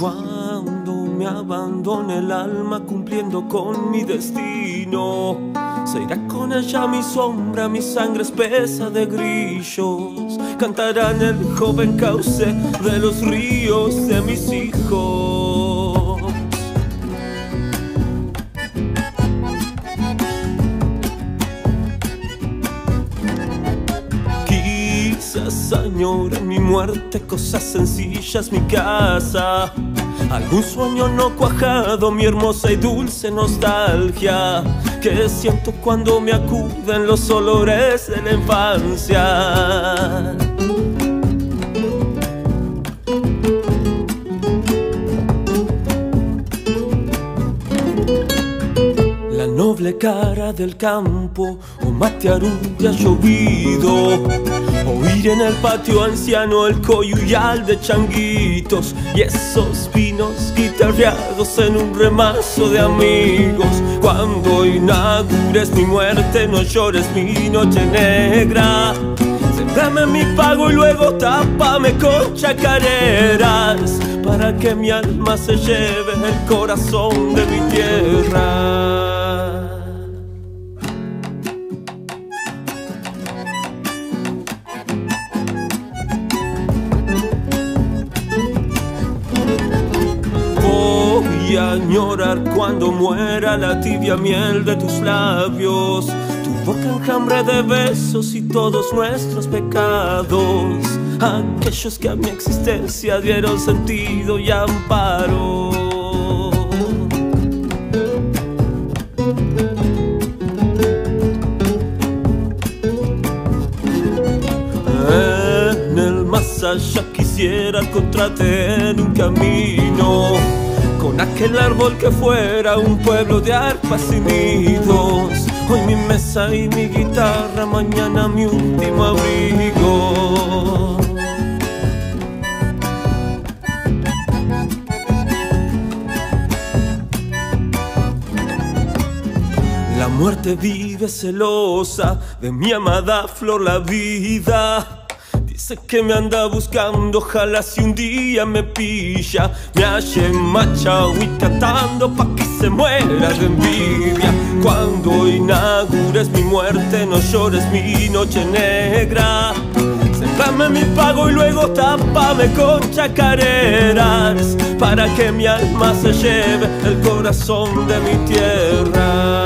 Cuando me abandone el alma cumpliendo con mi destino, se irá con ella mi sombra, mi sangre espesa de grillos. Cantará en el joven cauce de los ríos de mis hijos. Quizás añore mi muerte, cosas sencillas, mi casa, algún sueño no cuajado, mi hermosa y dulce nostalgia que siento cuando me acuden los olores de la infancia. La noble cara del campo, o matearú ya llovido, oír en el patio anciano el coyuyal de changuitos y esos vinos guitarreados en un remazo de amigos. Cuando inaugures mi muerte, no llores mi noche negra. Sembrame mi pago y luego tápame con chacareras, para que mi alma se lleve el corazón de mi tierra. Voy a añorar cuando muera la tibia miel de tus labios, tu boca enjambre de besos y todos nuestros pecados, aquellos que a mi existencia dieron sentido y amparo. En el más allá quisiera encontrarte en un camino, con aquel árbol que fuera un pueblo de arpas y nidos. Hoy mi mesa y mi guitarra, mañana mi último abrigo. La muerte vive celosa de mi amada flor la vida. Dice que me anda buscando, ojalá si un día me pilla, me halle machao y cantando pa' que se muera de envidia. Cuando inaugures mi muerte, no llores mi noche negra. Sembrame mi pago y luego tápame con chacareras, para que mi alma se lleve el corazón de mi tierra.